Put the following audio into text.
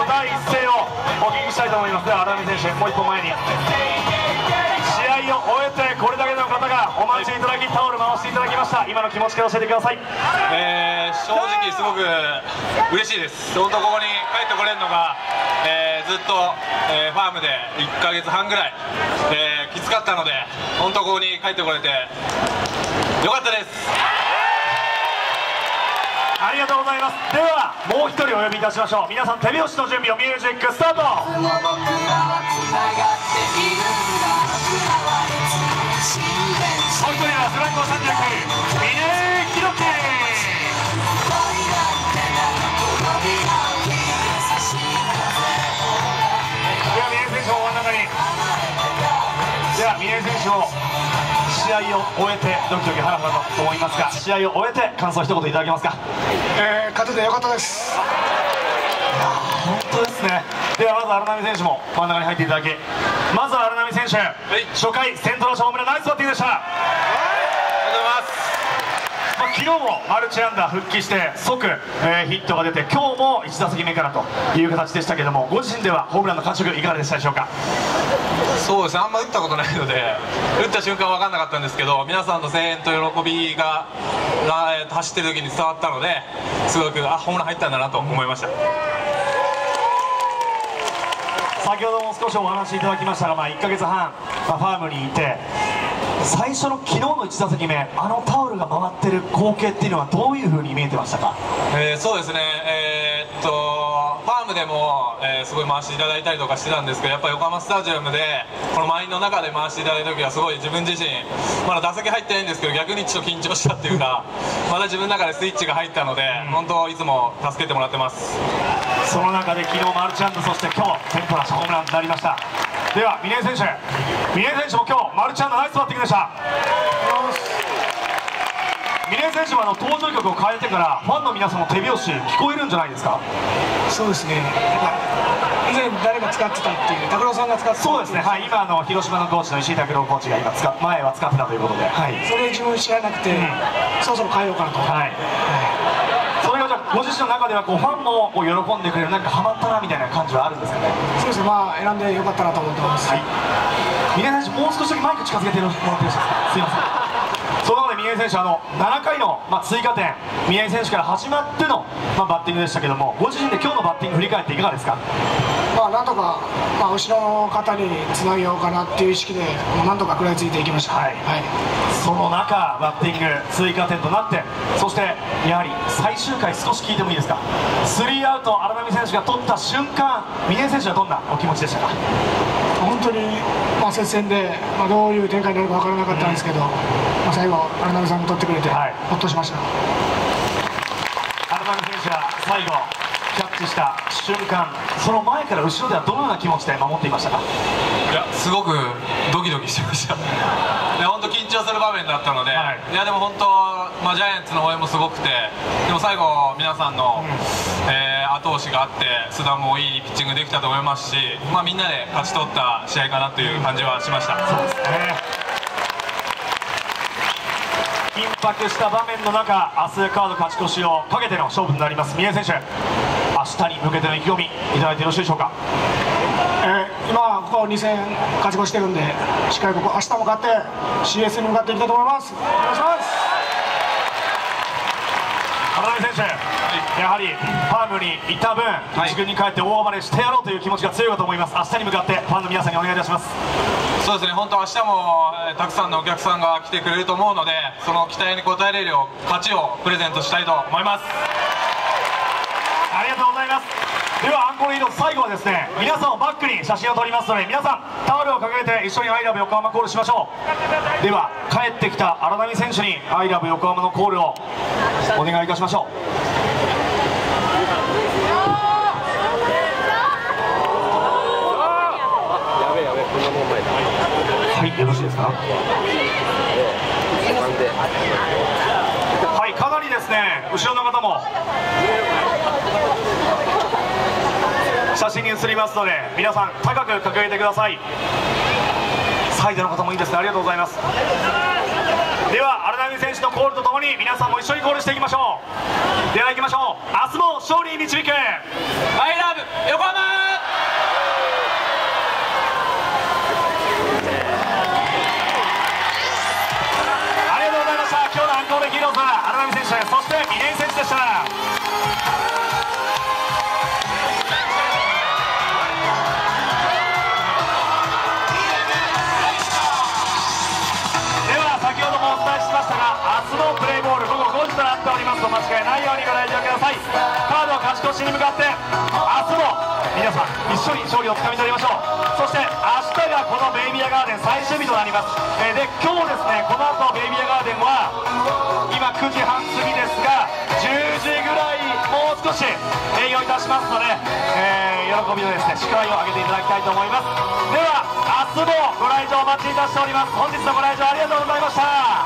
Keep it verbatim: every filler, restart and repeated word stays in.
第一声をお聞きしたいと思います。では荒波選手、もう一歩前に。試合を終えてこれだけの方がお待ちいただき、タオル回していただきました。今の気持ちから教えてください。 えー、正直すごく嬉しいです。本当ここに帰ってこれるのが、えー、ずっと、えー、ファームでいっかげつはんぐらい、えー、きつかったので、本当ここに帰ってこれてよかったです。 ありがとうございます。ではもう一人お呼びいたしましょう。皆さん手拍子の準備を。ミュージックスタート。もう一人は背番号さんじゅうきゅう、峰弘樹。では峰選手を真ん中に。では峰選手を試合を終えてドキドキハラハラと思いますが、試合を終えて感想を一言いただけますか。 えー、勝ててよかったです。 いや本当ですね。ではまず荒波選手も真ん中に入っていただき、まずは荒波選手、はい、初回セントラーホームランナイスバッティングでした。ありがとうございます。まあ、昨日もマルチアンダー復帰して即、えー、ヒットが出て、今日もいち打席目からという形でしたけども、ご自身ではホームランの感触いかがでしたでしょうか。 そうですね、あんま打ったことないので打った瞬間分かんなかったんですけど、皆さんの声援と喜びが走ってる時に伝わったので、すごくあホームラン入ったんだなと思いました。 先ほども少しお話しいただきましたが、まあ、いっかげつはん、まあ、ファームにいて、最初の昨日のいち打席目、あのタオルが回ってる光景っていうのはどういう風に見えてましたか。 えー、そうですね、えー、っとファームでも、えー、すごい回していただいたりとかしてたんですけど、やっぱり横浜スタジアムでこの満員の中で回していただいた時はすごい自分自身まだ打席入ってないんですけど、逆にちょっと緊張したっていうかまだ自分の中でスイッチが入ったので、うん、本当いつも助けてもらってます。 その中で昨日マルチアンド、そして今日セントラーホームランになりました。では峰選手、峰選手も今日マルチアンドナイスバッティングでした。峰選手もあの登場曲を変えてからファンの皆さんの手拍子聞こえるんじゃないですか。 そうですね、以前誰が使ってたっていう、拓郎さんが使ってた。 そうですね、はい、今あの広島のコーチの石井拓郎コーチが今使前は使ってたということで、はい、 それ自分知らなくて、うん、そろそろ変えようかなと。はい、はい、 それがじゃあご自身の中ではこうファンもこう喜んでくれる、なんかハマったなみたいな感じはあるんですかね。 そうですね、まあ選んでよかったなと思ってます。はい、 峰選手もう少しだけマイク近づけてもらってよろしいですか。すいません。その中で峰選手、あのななかいの、まあ、追加点、峰選手から始まっての、まあ、バッティングでしたけども、ご自身で今日のバッティング振り返っていかがですか。 まあなんとか、まあ、後ろの方につなげようかなっていう意識で、なんとか食らいついていきました。はい、はい、 その中バッティング追加点となって、そしてやはり最終回少し聞いてもいいですか。スリーアウト荒波選手が取った瞬間、峰選手はどんなお気持ちでしたか。 本当に、まあ、接戦で、まあ、どういう展開になるか分からなかったんですけど、うん、まあ、最後荒波さんが取ってくれて、はい、ほっとしました。 荒波選手が最後キャッチした瞬間、その前から後ろではどのような気持ちで守っていましたか。 いや、すごくドキドキしてました本当緊張する場面だったので、はい、いやでも本当、まあ、ジャイアンツの応援もすごくて、でも最後皆さんの、うん、えー、後押しがあって須田もいいピッチングできたと思いますし、まあ、みんなで勝ち取った試合かなという感じはしました。 そうですね、緊迫した場面の中、明日カード勝ち越しをかけての勝負になります。峰選手、明日に向けての意気込みいただいてよろしいでしょうか。 えー、今ここに戦勝ち越してるんで、しっかりここ明日も勝って シーエス に向かっていきたいと思います。お願いします。 荒波選手、はい、やはりファームにいた分、一軍に帰って大暴れしてやろうという気持ちが強いかと思います。明日に向かってファンの皆さんにお願いいたします。 そうですね、本当明日も、えー、たくさんのお客さんが来てくれると思うので、その期待に応えれるよう勝ちをプレゼントしたいと思います。 ありがとうございます。ではアンコールリード、最後はですね、皆さんをバックに写真を撮りますので、皆さんタオルを掲げて一緒にアイラブ横浜コールしましょう。では帰ってきた荒波選手にアイラブ横浜のコールをお願いいたしましょう。はい、よろしいですか。はい、かなりですね、後ろの方も写真に写りますので、皆さん高く掲げてください。サイドの方もいいですね、ありがとうございます。では荒波選手のコールとともに皆さんも一緒にコールしていきましょう。では行きましょう。明日も勝利に導くアイラブ横浜。 っております。お間違いないようにご来場ください。カード勝ち越しに向かって明日も皆さん一緒に勝利をつかみ取りましょう。そして明日がこのベイビーヤガーデン最終日となります。えー、で今日ですね、この後ベイビーヤガーデンは今くじはん過ぎですがじゅうじぐらいもう少し営業いたしますので、えー、喜びのですね祝杯を挙げていただきたいと思います。では明日もご来場お待ちいたしております。本日のご来場ありがとうございました。